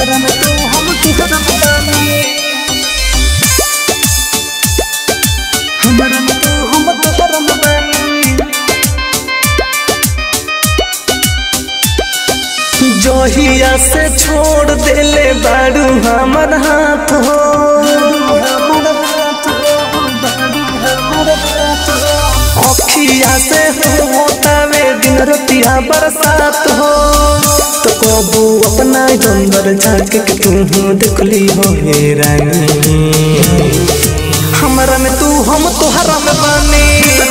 हमरा में तू हम तोहरा में बानी हमरा में तू हम तोहरा में बानी जोहिया से छोड़ देले बारू हमर हाथ हो अखिया से होतावे दिन रतिया बरसात हो तो कबू अपना अंदर झाँक के तू देखली हो हे रानी हमरा में तू हम तोहरा में बानी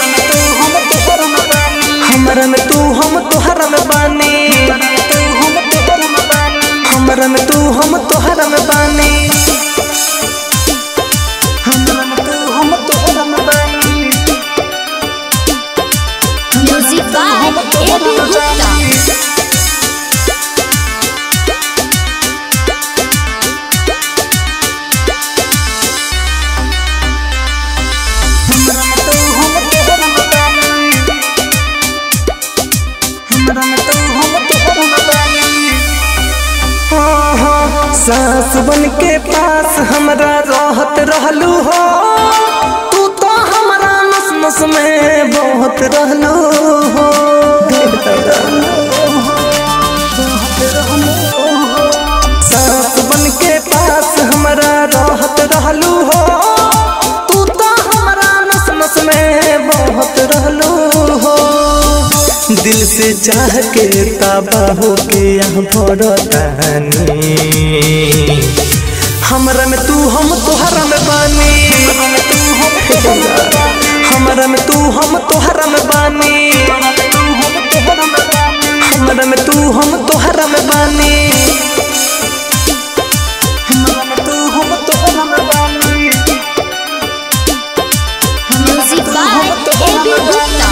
हमरा में तू हम तोहरा में बानी हमरा में तू हम तोहरा में बानी हमरा में तू हम तोहरा में बानी म्यूजिक बाय एबी गुप्ता सास बन के पास हमरा रहत रहलू हो तू तो हमरा नस नस में बहुत रहलू हो सास बन के पास हमरा रहत रहलू हो तू तो हमरा नस नस में बहुत रहलू हो दिल से चाह के ताबा हो के यहाँ भरतानी हमरा में तू हम तोहरा में बानी हमरा में तू हम तोहरा में बानी हमरा में तू हम तोहरा में बानी हमरा में तू हम तोहरा में बानी म्यूजिक बाय एबी गुप्ता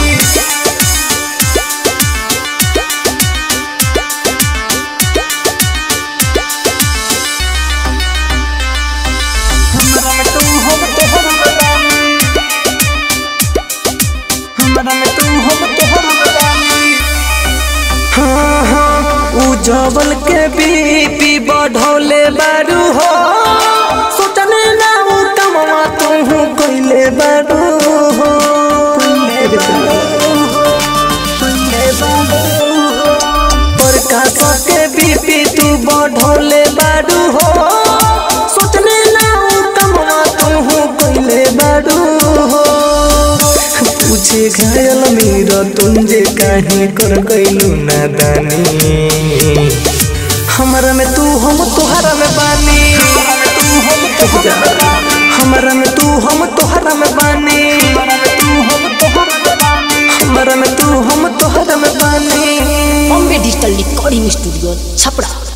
जबल के बीपी बढ़ौले बारू हो सोचने ना वो कमवा तू कोइले बारू हो प्रकाश के बीपी तू बढ़ौले बारू हो सोचने ना वो कमवा तू कोइले बारू हो पूछे घायल मेरा तुंजे काहे कर गइलू नादानी हमरा में तू हम तोहरा में बानी हमरा में तू हम तोहरा में बानी हमरा में तू हम तोहरा में बानी Bombay digital recording studio Chhapra.